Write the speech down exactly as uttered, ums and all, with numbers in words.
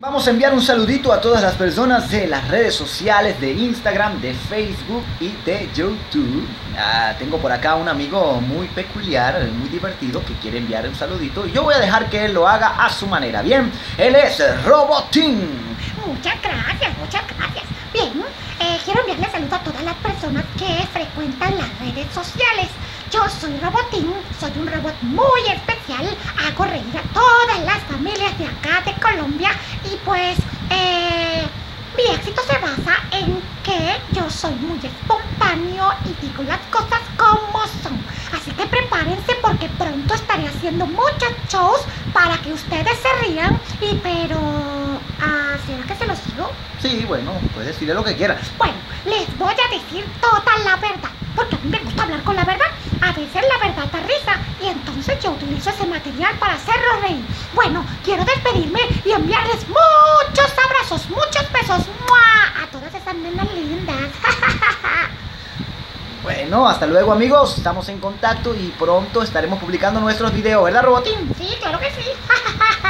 Vamos a enviar un saludito a todas las personas de las redes sociales, de Instagram, de Facebook y de YouTube. Ah, tengo por acá un amigo muy peculiar, muy divertido, que quiere enviar un saludito. Y yo voy a dejar que él lo haga a su manera. Bien, él es Robotín. Muchas gracias, muchas gracias. Bien, eh, quiero enviarle saludos a todas las personas que frecuentan las redes sociales. Yo soy Robotín, soy un robot muy especial, hago reír a todas las familias de acá de Colombia y pues eh, mi éxito se basa en que yo soy muy espontáneo y digo las cosas como son. Así que prepárense porque pronto estaré haciendo muchos shows para que ustedes se rían y pero... Ah, ¿será que se los digo? Sí, bueno, puedes decirle lo que quieras. Bueno, les voy a decir toda la verdad, porque a mí me gusta hablar con la verdad. A veces la verdad da risa y entonces yo utilizo ese material para hacerlos reír. Bueno, quiero despedirme y enviarles muchos abrazos, muchos besos ¡mua! A todas esas nenas lindas. Bueno, hasta luego amigos, estamos en contacto y pronto estaremos publicando nuestros videos, ¿verdad Robotín? Sí, claro que sí.